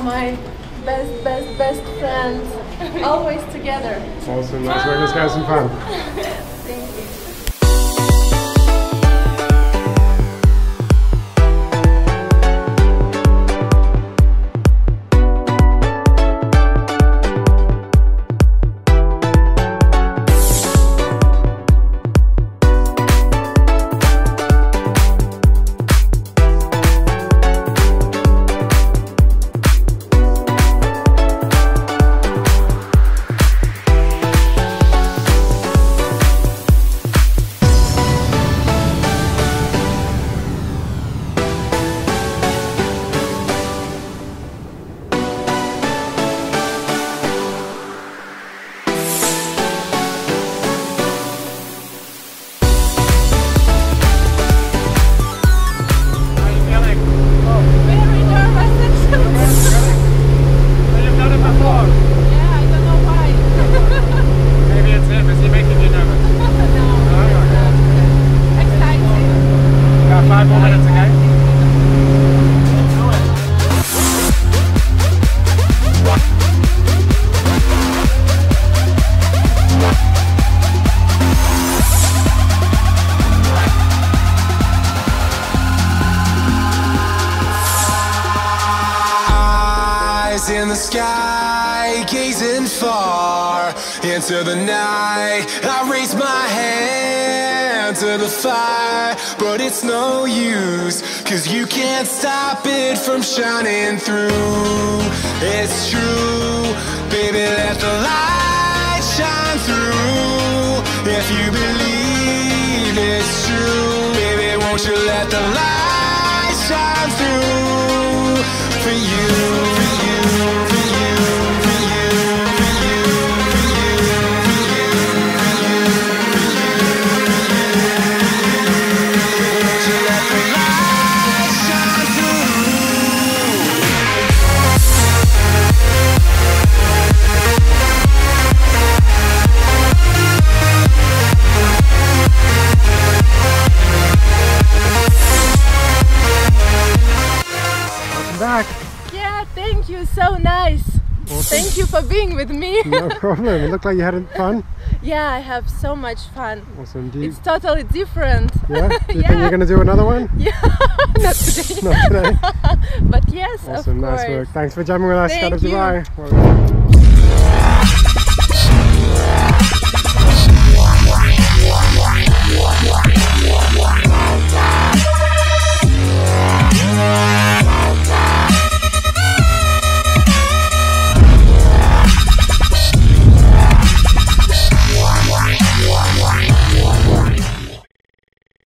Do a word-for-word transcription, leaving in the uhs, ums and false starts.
my best, best, best friends. Always together. Awesome, nice work. Let's go have some fun. Thank you. In the sky, gazing far into the night, I raise my hand to the fire, but it's no use, cause you can't stop it from shining through. It's true, baby, let the light shine through. If you believe it's true, baby, won't you let the light shine through for you. Back. Yeah, thank you, so nice. Awesome. Thank you for being with me. No problem. It looked like you had fun. Yeah, I have so much fun. Awesome. Do you, It's totally different. yeah? Do you Yeah. think you're going to do another one? Yeah, not today. Not today. But yes, Awesome. of course. Nice work. Thanks for jamming with us. Thank Gotta you. Dubai.